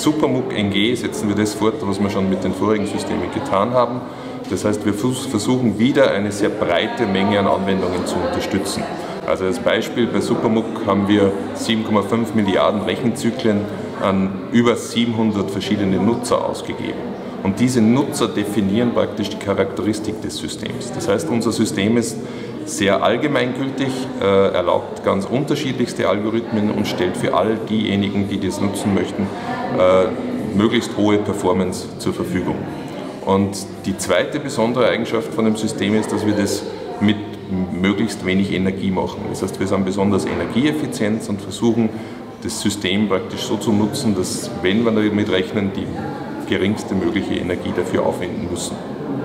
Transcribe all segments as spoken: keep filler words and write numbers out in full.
SuperMUC N G setzen wir das fort, was wir schon mit den vorigen Systemen getan haben. Das heißt, wir versuchen wieder eine sehr breite Menge an Anwendungen zu unterstützen. Also als Beispiel bei SuperMUC haben wir sieben Komma fünf Milliarden Rechenzyklen an über siebenhundert verschiedene Nutzer ausgegeben. Und diese Nutzer definieren praktisch die Charakteristik des Systems. Das heißt, unser System ist sehr allgemeingültig, äh, erlaubt ganz unterschiedlichste Algorithmen und stellt für all diejenigen, die das nutzen möchten, äh, möglichst hohe Performance zur Verfügung. Und die zweite besondere Eigenschaft von dem System ist, dass wir das mit möglichst wenig Energie machen. Das heißt, wir sind besonders energieeffizient und versuchen, das System praktisch so zu nutzen, dass, wenn wir damit rechnen, die geringste mögliche Energie dafür aufwenden müssen.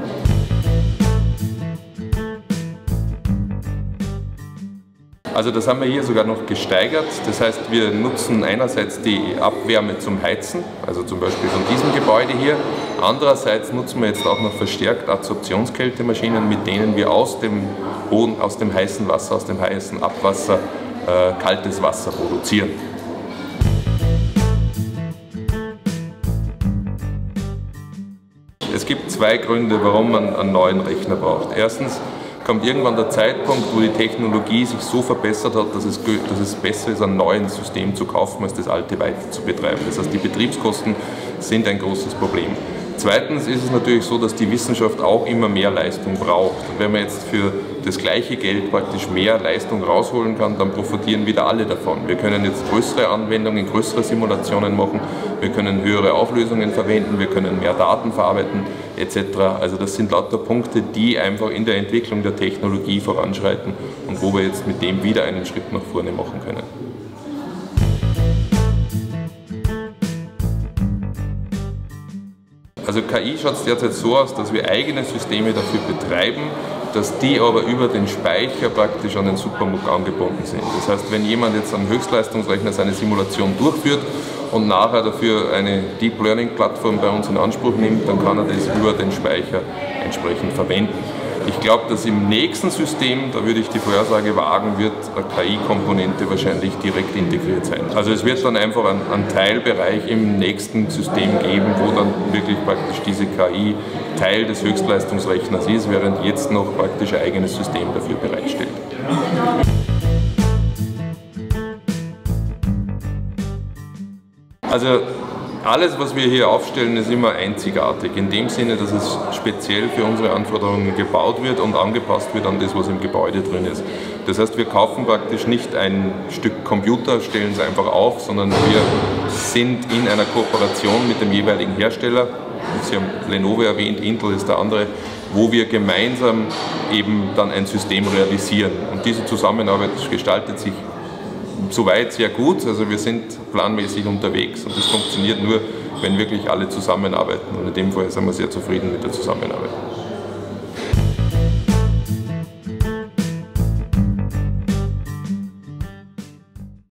Also das haben wir hier sogar noch gesteigert. Das heißt, wir nutzen einerseits die Abwärme zum Heizen, also zum Beispiel von diesem Gebäude hier. Andererseits nutzen wir jetzt auch noch verstärkt Adsorptionskältemaschinen, mit denen wir aus dem, Boden, aus dem heißen Wasser, aus dem heißen Abwasser äh, kaltes Wasser produzieren. Es gibt zwei Gründe, warum man einen neuen Rechner braucht. Erstens kommt irgendwann der Zeitpunkt, wo die Technologie sich so verbessert hat, dass es, dass es besser ist, ein neues System zu kaufen, als das alte weiter zu betreiben. Das heißt, die Betriebskosten sind ein großes Problem. Zweitens ist es natürlich so, dass die Wissenschaft auch immer mehr Leistung braucht. Und wenn man jetzt für das gleiche Geld praktisch mehr Leistung rausholen kann, dann profitieren wieder alle davon. Wir können jetzt größere Anwendungen, größere Simulationen machen, wir können höhere Auflösungen verwenden, wir können mehr Daten verarbeiten et cetera. Also das sind lauter Punkte, die einfach in der Entwicklung der Technologie voranschreiten und wo wir jetzt mit dem wieder einen Schritt nach vorne machen können. Also K I schaut es derzeit so aus, dass wir eigene Systeme dafür betreiben, dass die aber über den Speicher praktisch an den SuperMUC angebunden sind. Das heißt, wenn jemand jetzt am Höchstleistungsrechner seine Simulation durchführt und nachher dafür eine Deep Learning Plattform bei uns in Anspruch nimmt, dann kann er das über den Speicher entsprechend verwenden. Ich glaube, dass im nächsten System, da würde ich die Vorhersage wagen, wird eine K I-Komponente wahrscheinlich direkt integriert sein. Also es wird dann einfach einen, einen Teilbereich im nächsten System geben, wo dann wirklich praktisch diese K I Teil des Höchstleistungsrechners ist, während jetzt noch praktisch ein eigenes System dafür bereitstellt. Also alles, was wir hier aufstellen, ist immer einzigartig, in dem Sinne, dass es speziell für unsere Anforderungen gebaut wird und angepasst wird an das, was im Gebäude drin ist. Das heißt, wir kaufen praktisch nicht ein Stück Computer, stellen es einfach auf, sondern wir sind in einer Kooperation mit dem jeweiligen Hersteller, Sie haben Lenovo erwähnt, Intel ist der andere, wo wir gemeinsam eben dann ein System realisieren. Und diese Zusammenarbeit gestaltet sich soweit sehr gut, also wir sind planmäßig unterwegs und das funktioniert nur, wenn wirklich alle zusammenarbeiten und in dem Fall sind wir sehr zufrieden mit der Zusammenarbeit.